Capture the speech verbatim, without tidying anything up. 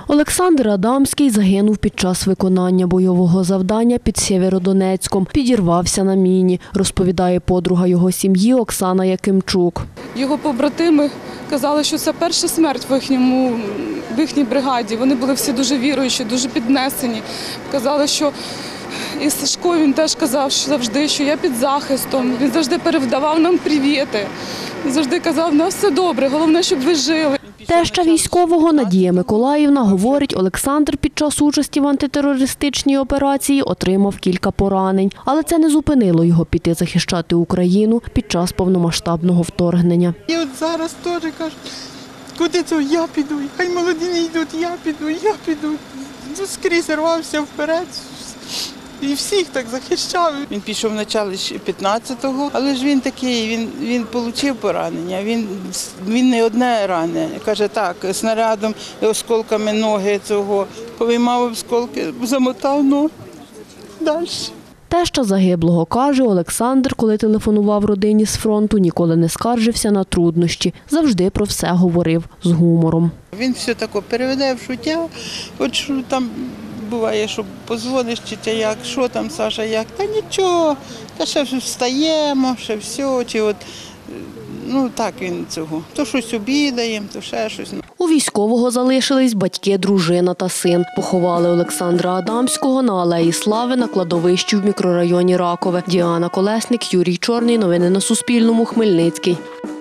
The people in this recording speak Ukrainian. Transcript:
Олександр Адамський загинув під час виконання бойового завдання під Сєвєродонецьком. Підірвався на міні, розповідає подруга його сім'ї Оксана Якимчук. Його побратими казали, що це перша смерть в, їхньому, в їхній бригаді. Вони були всі дуже віруючі, дуже піднесені. Казали, що і Сашко, він теж казав що завжди, що я під захистом. Він завжди передавав нам привіти. Він завжди казав, на все добре, головне, щоб ви жили. Теща військового Надія Миколаївна говорить, Олександр під час участі в антитерористичній операції отримав кілька поранень. Але це не зупинило його піти захищати Україну під час повномасштабного вторгнення. І от зараз теж кажуть, куди це я піду, хай молоді не йдуть, я піду, я піду. Скрізь рвався вперед. І всіх так захищав. Він пішов в начало п'ятнадцятого, але ж він такий, він, він отримав поранення, він, він не одне ране. Каже, так, снарядом, осколками ноги цього, повиймав осколки, замотав ногу. Далі. Теща загиблого каже, Олександр, коли телефонував родині з фронту, ніколи не скаржився на труднощі. Завжди про все говорив з гумором. Він все таке переведе в шуття, от що там буває, що позвониш, чи те як, що там, Саша, як, та нічого, та ще встаємо, ще все, чи от, ну так він цього, то щось обідаємо, то ще щось. У військового залишились батьки, дружина та син. Поховали Олександра Адамського на Алеї Слави на кладовищі в мікрорайоні Ракове. Діана Колесник, Юрій Чорний. Новини на Суспільному. Хмельницький.